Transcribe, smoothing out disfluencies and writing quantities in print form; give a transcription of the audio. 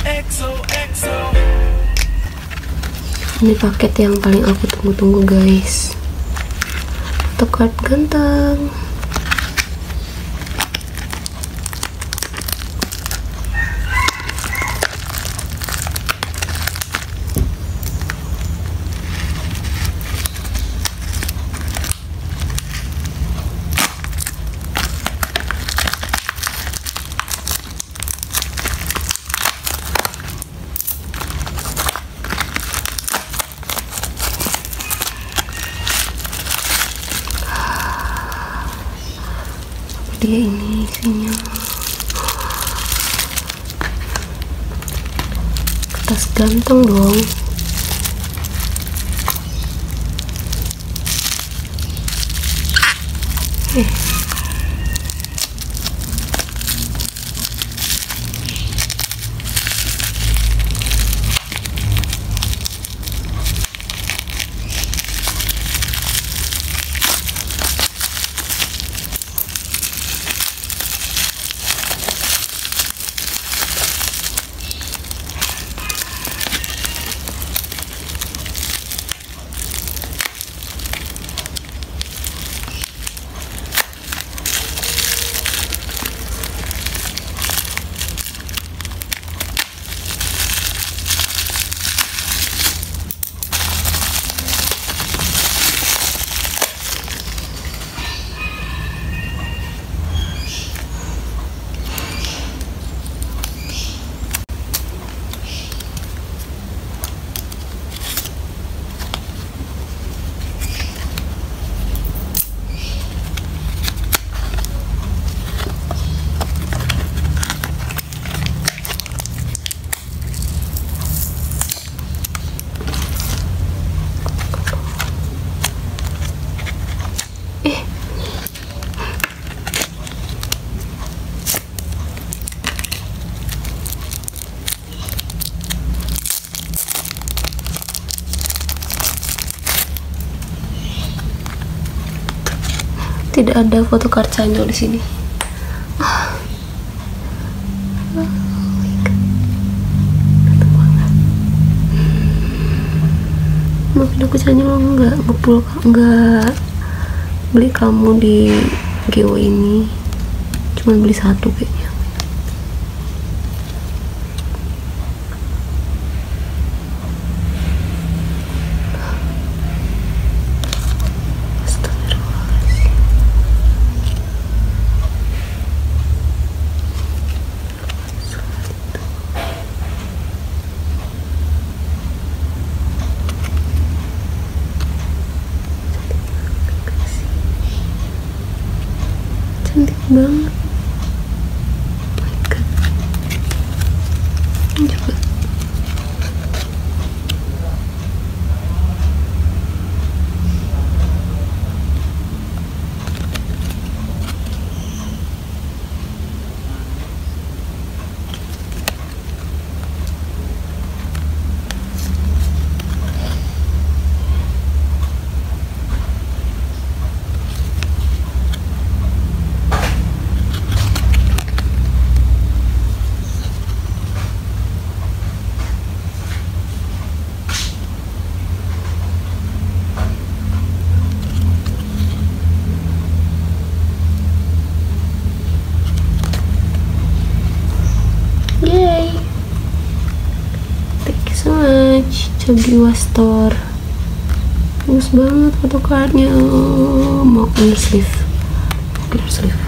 Ini paket yang paling aku tunggu-tunggu guys, photocard ganteng. Dia ini isinya kertas ganteng dong. Tidak ada foto karcanya di sini. Maafin aku Canya, nggak beli kamu di GO ini, cuma beli satu kayaknya. Cantik banget. Oh my god. Ini juga. Yay! Thank you so much, Cogiwa Store. Bagus banget photocardnya. Mau clear sleeve.